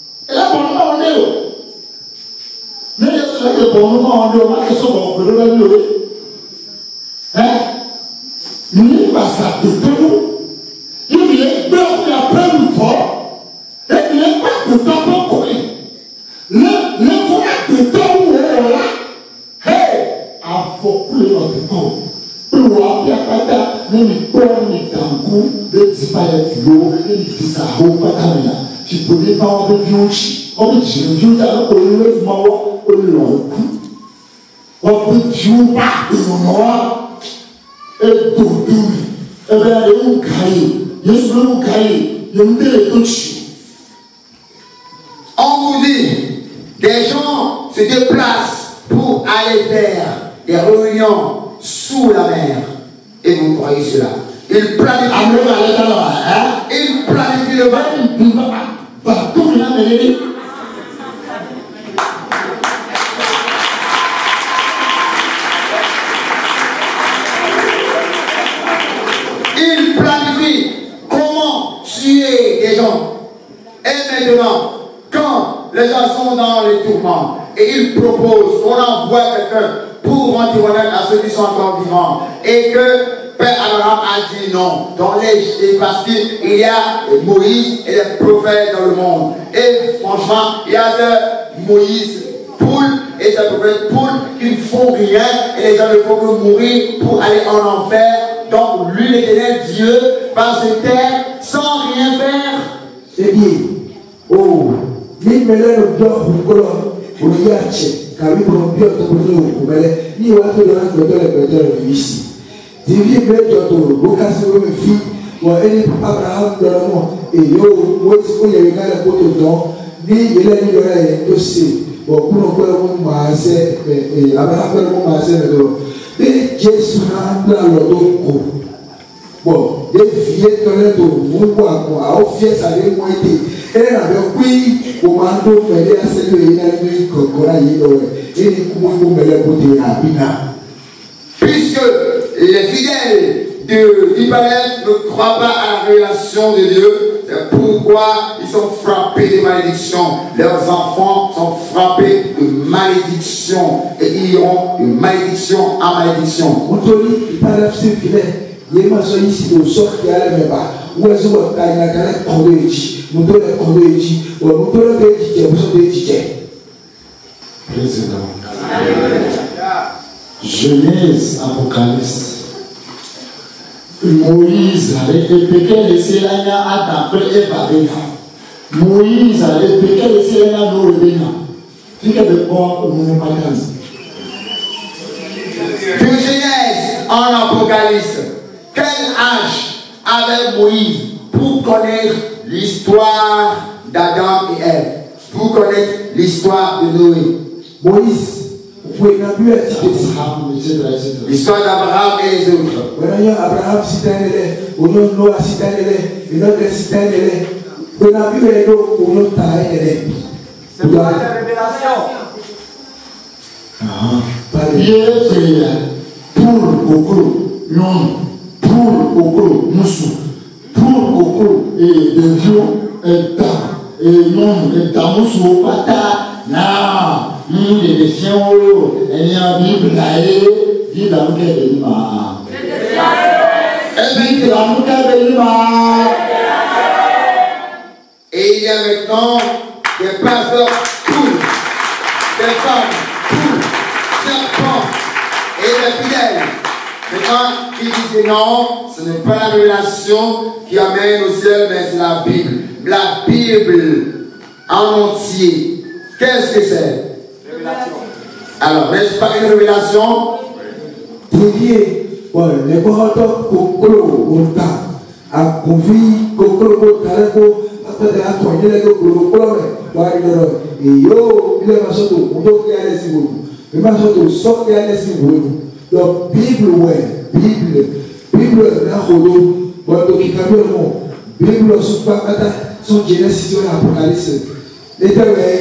S2: que pour nous, on dit, on va que ce soit bon, on va le hein? Nous, on va s'adapter nous. Il y a des gens qui apprennent le fort. Et il n'y a pas de temps pour courir. Le voie de temps où on est là, hey, à focus notre corps. Pour voir qu'il n'y a pas de même corps, ni tankou, de disparaître l'eau, et de disaro, pas camina. Tu peux les voir de vieux, on peut dire vieux, alors qu'on le lève, on le lève. On peut dire pas de noir, et d'où, et bien, les gens caillent, les gens caillent, les gens caillent.
S3: On vous dit, des gens se déplacent pour aller faire des réunions sous la mer. Et vous croyez cela? Ils planifient le mal. Ils planifient le mal. Ils planifient comment tuer des gens. Et maintenant, quand les gens sont dans les tourments et ils proposent qu'on envoie quelqu'un pour rendre honneur à ceux qui sont encore vivants et que Père Abraham a dit non, dans les, parce qu'il y a Moïse et les prophètes dans le monde. Et franchement, il y a de Moïse Poule et ces prophètes Poule qui ne font rien et les gens ne font que mourir pour aller en enfer. Donc lui, l'Éternel Dieu, va se taire sans rien faire.
S4: C'est bien. Oh, ni mêlé le bloc pour que l'on y aille, car il faut bien te poser au couvert, ni au hasard de la méthode de méthode ici. Divi méthode, vocation de fille, ou un Abraham de la mort, et yo, moi, si vous y avez un peu de temps, ni il a mis le rêve, aussi, bon, pour nous, pour nous, masser, et Abraham, pour nous, masser, mais Jésus a là le dos. Bon, les filles de l'État, vous voyez, à offier ça les moitiés. Et là, le oui, au manteau, mais les assemblées, il y a une cocola, il y a une cocola,
S3: puisque les fidèles de l'Ibalès ne croient pas à la révélation de Dieu, c'est pourquoi ils sont frappés de malédiction. Leurs enfants sont frappés de malédiction et ils iront de malédiction en malédiction.
S4: On te dit, il parle de ce filet. Il y a un ici au sort qui a le même pas. Où est-ce que vous avez un conduit? Nous devons le conduire. Ou nous devons le conduire. Vous devez le conduire.
S5: Président. Genèse, Apocalypse. Moïse a répété les Sélania à d'après et Babéna. Moïse a répété les Sélania à nos Rebéna. Fique de quoi nous ne pas de
S3: Genèse en Apocalypse. Quel âge avait Moïse pour connaître l'histoire d'Adam et Ève, pour connaître l'histoire de Noé?
S4: Moïse, vous pouvez n'appuyer à
S3: l'histoire d'Abraham et les autres.
S4: Abraham cité un élève, ou non Noah cité un élève, et notre cité un élève. Vous n'appuyer à l'eau, ou non ta un élève.
S1: C'est pas la révélation.
S5: Pour Okro, non, pour Okro, Moussou, pour Okro, et de Dieu, et ta, et non, et ta Moussou, Pata, na, nous, les défiants, et il y a un Bible, là, et dit la mouka de l'ima. Et dit la mouka de l'ima.
S3: Et il y a maintenant des pasteurs poules, des femmes poules, serpents et des fidèles. Maintenant, ils disent non, ce n'est pas la révélation qui amène au ciel, mais c'est la Bible. La Bible en entier. Qu'est-ce que c'est? Révélation. Alors, n'est-ce pas une révélation?
S4: Dévié, bon, les correcteurs, Kokolo, Ota, a convi, Kokolo, Taleko, après de la tournée, les Kokolo, et yo, il est marché au monde qui a les signes. Il marche au sort qui a les signes. Donc, Bible, ouais, Bible, Bible, la Holo, bon, donc il cambie le monde. Bible, son papa, son Genèse, son Apocalypse. L'éternel,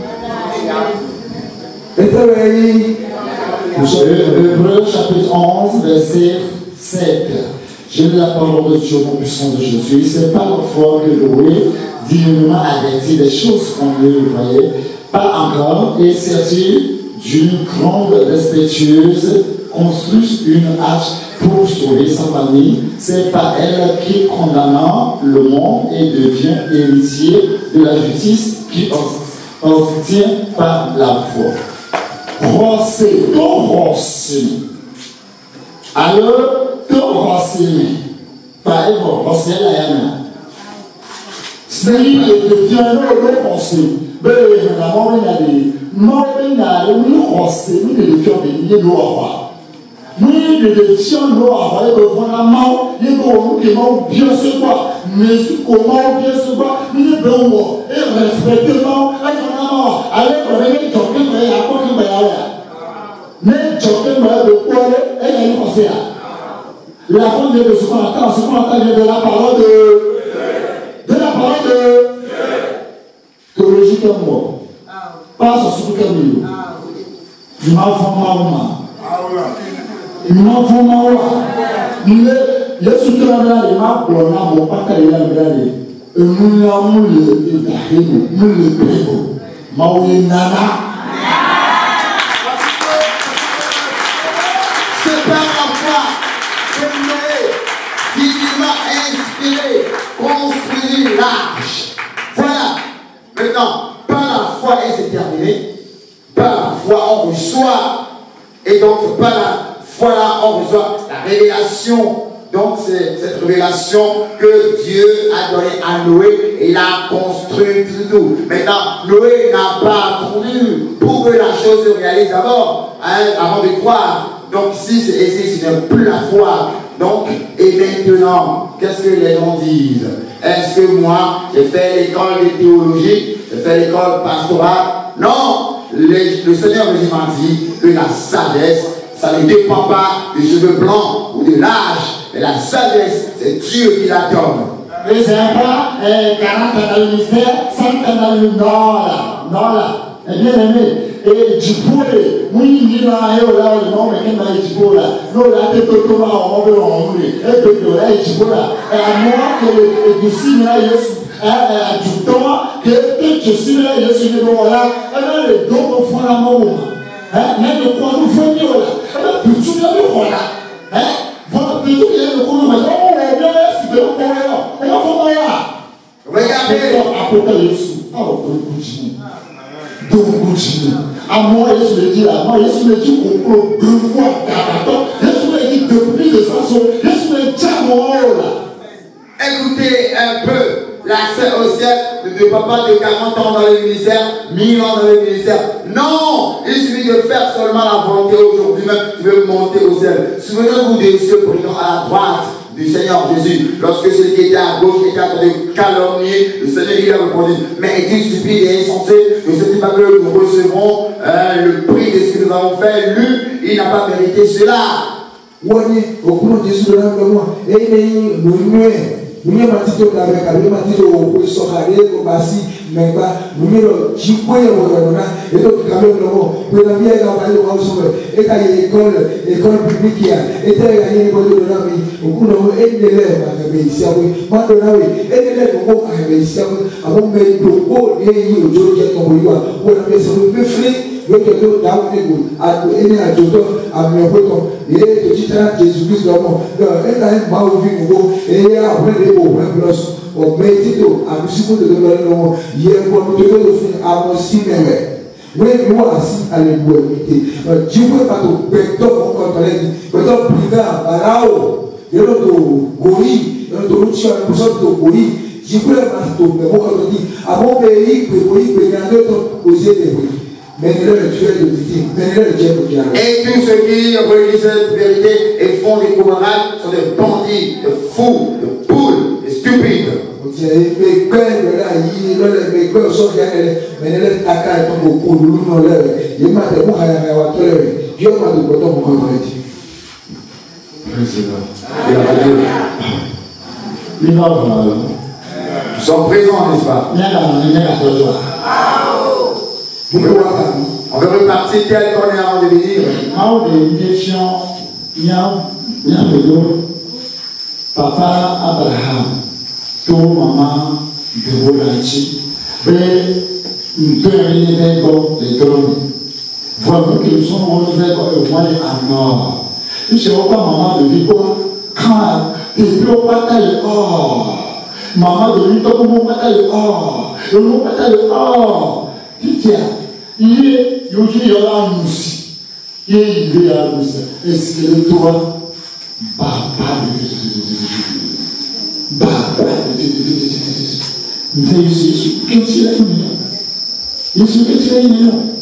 S4: l'éternel,
S5: Hébreux chapitre onze, verset sept. Je lis la parole de Dieu, mon puissant de Jésus. C'est pas la foi que Noé dignement averti des choses qu'on ne voyait pas encore, et certes, d'une grande respectueuse, construisent une arche pour sauver sa famille. C'est pas elle qui condamne le monde et devient héritier de la justice qui obtient par la foi. Rosé, to rosé. Alors, to rosé. Par exemple, rosé la yana. Si il devient le rosé, ben, la mort est allée. Non, il n'a pas de rosé, il ne devient pas de l'eau. Oui, le détient l'eau à voir, il voit la main, il voit bien se voir, mais comment bien se voir, il peut voir, et respectement, avec la main, avec le réveil, il y a quoi qui va mais Joker va de quoi et il y a une pensée. La femme vient de ce qu'on entend, ce qu'on entend vient de la parole de. De la parole de. Théologie comme moi. Pas sur ce que nous. Il m'a fait mal. Il m'a fait mal. Il est sur le plan, il m'a blonné, mon papa il a regardé. Et nous avons le Ibrahim, nous le Bégo. Maoui Nana.
S3: C'est par la foi que Noé, qui m'a inspiré, construit l'arche. Voilà. Maintenant, par la foi, et c'est terminé. Par la foi, on reçoit. Et donc, par la foi, là, on reçoit la révélation. Donc, c'est cette révélation que Dieu a donnée à Noé et il a construit tout. Maintenant, Noé n'a pas attendu pour que la chose se réalise d'abord, hein, avant de croire. Donc, si c'est ici, ce n'est plus la foi. Donc, et maintenant, qu'est-ce que les gens disent? Est-ce que moi, j'ai fait l'école de théologie, j'ai fait l'école pastorale? Non, les, le Seigneur m'a dit que la sagesse, ça ne dépend pas des cheveux blancs ou de l'âge. Mais la sagesse, c'est Dieu qui la donne.
S2: Et c'est pas quarante ans dans le ministère, cent ans dans le nord, nord là. Et bien aimé, et du poulet, oui, il y a un là, le nom, mais qu'il m'a dit pour là. Nous, là, t'es tout le monde, on veut en mourir. Et puis, là, il dit pour là. Et à moi, que le signe là, il du temps, que je suis là, je suis là, et là, les deux me font la mort. Mais le quoi nous fait mieux là. Et là, puis tu viens de voir là. Hein? Votre pays, il y a le coup de maison, on est bien, c'est de l'eau, on est là.
S3: Regardez.
S2: Apocalypse. Alors, on continue. Donc, continue. À moi, Jésus me dit là, moi, Jésus me dit qu'on peut deux fois quarante ans. Jésus me dit depuis de façon, Jésus me dit à moi là.
S3: Écoutez un peu, l'accès au ciel ne dépend pas de quarante ans dans le ministère, mille ans dans le ministère. Non, il suffit de faire seulement la volonté aujourd'hui même, tu veux monter au ciel. Souvenez-vous de ce président à la droite du Seigneur Jésus. Lorsque celui qui était à gauche était en train de calomnier, le Seigneur il a répondu, mais est-il stupide et insensé? Ne sait-il pas que nous recevrons euh, le prix de ce que nous avons fait? Lui, il n'a pas mérité cela.
S4: Wani okuno Jésus de l'homme et il nous nous matito la avec nous matito au sokhare ko basi memba nous le chikoye wona et donc quand même le le bien dans le haut et quand école école publique et était gagné le de la vie okuno et les ma be ici oui ma dona oui et les ko ka be ici avant me do ko et yi ojo je ko oui wa wona be so be free le que nous avons dit à nous à Jodo à mes potos et de Tita Jésus-Christ l'homme et quand il va au vivre et après les mots un plus au métito à nous si vous de donner le mot hier pour nous donner le fin à mon cinéma oui moi assis à l'éboïté Dieu ne pas tout béton mon collègue béton plus tard barao et l'autre gori l'autre routine pour ça de gori Dieu ne pas tout mais moi quand on dit à mon pays que oui que il y a d'autres aux yeux mais il est le tueur de victime, mais il est le diable qui arrive.
S3: Et tous ceux qui relisent cette vérité et font des couronades sont des bandits, des fous, des poules, des stupides.
S4: Mais quand là, il est le sont bien, mais il est à quatre pour beaucoup de l'eau, il m'a dit, moi, il m'a dit, Dieu m'a dit, pourtant, mon contrat.
S3: Nous sommes présents, n'est-ce pas? On veut repartir tel qu'on est avant de venir.
S5: Papa Abraham, to maman de Bolanchi, be une période de trône. Vraiment que son renouvelle comme moi en or. Je sais pas maman de vie quand et puis on partage or. Maman de vie comme on partage or. Et on partage or. Tiens, il est, il y a la mousse. Il y a la mousse. Est-ce que le toi, baba, baba, mais Jésus, qu'est-ce qu'il a fait? Jésus, qu'est-ce qu'il a fait?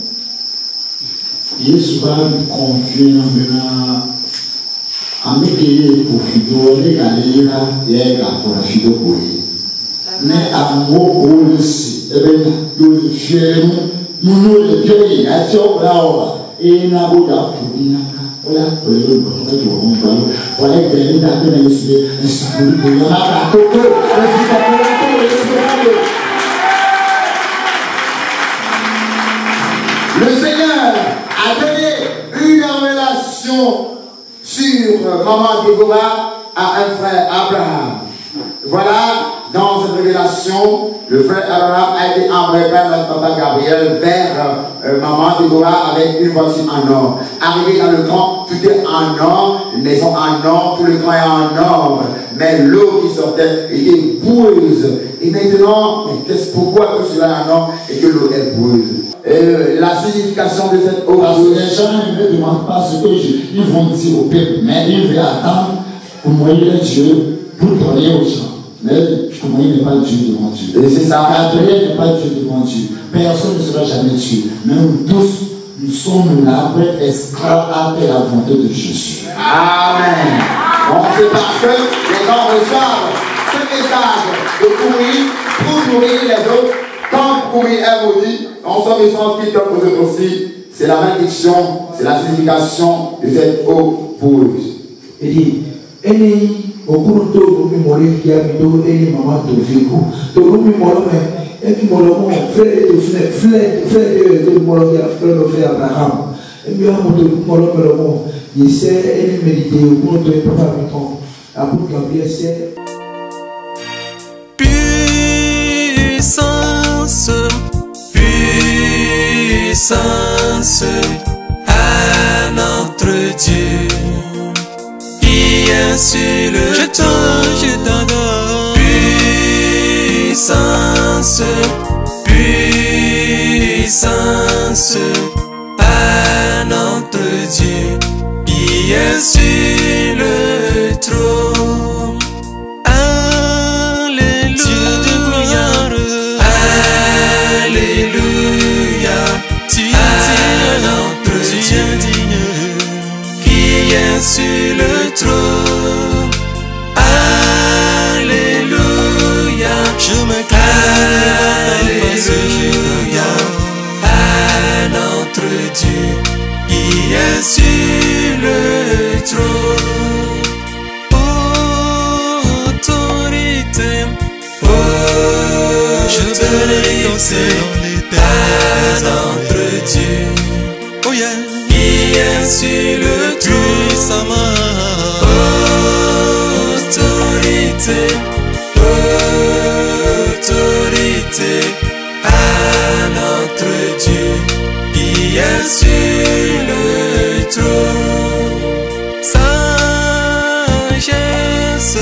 S5: Jésus va nous confier maintenant à me payer pour Fido, les galères, et pour la Fido pour lui. Mais à moi, pour le si, eh bien, nous le fiers, nous nous le vieillis, à ce moment-là, et n'a pas de problème. Voilà, voilà, il y a des gens qui ont
S3: Le Seigneur a donné une révélation sur maman Déborah à un frère Abraham. Voilà, dans cette révélation, le frère Abraham a été envoyé par notre papa Gabriel vers euh, maman Déborah avec une voiture en or. Arrivé dans le camp, tout est en or, une maison en or, tout le camp est en or. Mais l'eau qui sortait était boueuse. Et maintenant, qu'est-ce pourquoi tout cela est en or et que l'eau est boueuse? Euh, la signification de cette eau.
S5: Parce que les gens ne me demandent pas ce que je, ils vont dire au peuple, mais ils veulent attendre pour moyer Dieu pour donner aux gens. Mais comment il n'est pas Dieu devant Dieu.
S3: Et c'est ça.
S5: Gabriel n'est pas Dieu devant Dieu. Personne ne sera jamais Dieu. Mais nous tous, nous sommes là pour être esclaves après la volonté de Jésus.
S3: Amen. Bon, c'est parce que les gens reçoivent ce message de courir pour nourrir les autres. Quand courir est maudit, on se ressent qui tombe aux autres aussi. C'est la malédiction, c'est la signification de cette eau boueuse.
S4: Il dit, au cours de nous mourir qui a mis d'eau et maman de Vigo. Donc nous mourons, et puis mourons, frère de frère, frère de mourons, frère de frère Abraham. Et puis on mourons, mourons, il sait, et il mérite, au cours de papa Miton, à bout de Gabriel, c'est.
S6: Puissance, puissance à notre Dieu. Sur le je t'adore, je t'adore. Puissance, puissance à notre Dieu qui est sur le trône. Alléluia, Dieu de gloire. Alléluia, tu es notre Dieu digne qui est sur le trône. Je me clame, Alléluia, à notre Dieu qui est sur le trône. Autorité, autorité à notre Dieu, oh yeah, qui est sur le trône. Autorité, autorité à notre Dieu qui est sur le trône. Sagesse,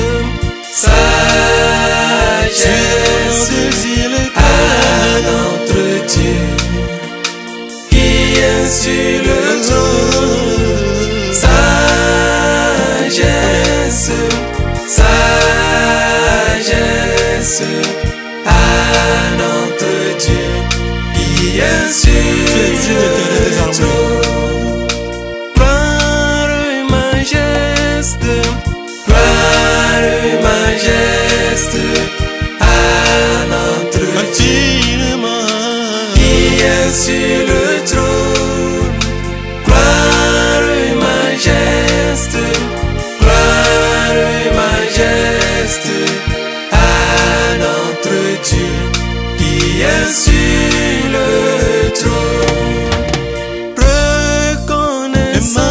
S6: sagesse à notre Dieu qui est sur le trône. Sagesse, sagesse à notre Dieu qui est sur le trône. Gloire et majesté, gloire et majesté à notre Dieu qui est sur le trône. Gloire et majesté, gloire et majesté à notre Dieu qui est sur le trône. Reconnaissance,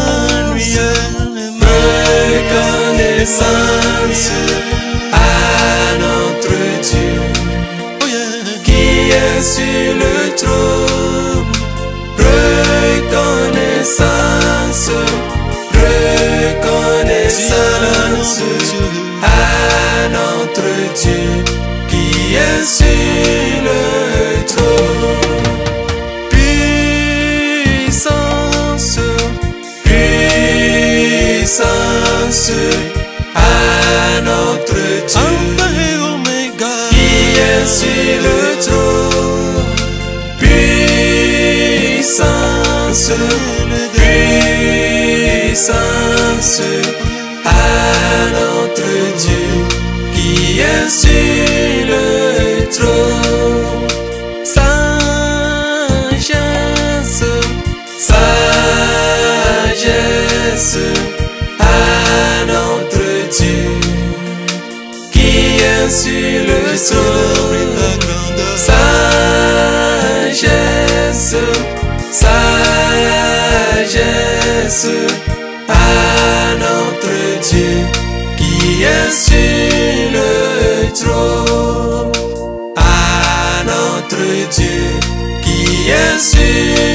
S6: reconnaissance à notre Dieu qui est sur le trône. Reconnaissance, à notre Dieu, Alpha et Oméga, qui est sur le trône. Puissance, puissance à notre Dieu, qui est sur le trône. Sagesse, sagesse à notre Dieu, qui est sur le trône. Sagesse, sagesse à notre Dieu, qui est sur le trône. À notre Dieu, qui est sur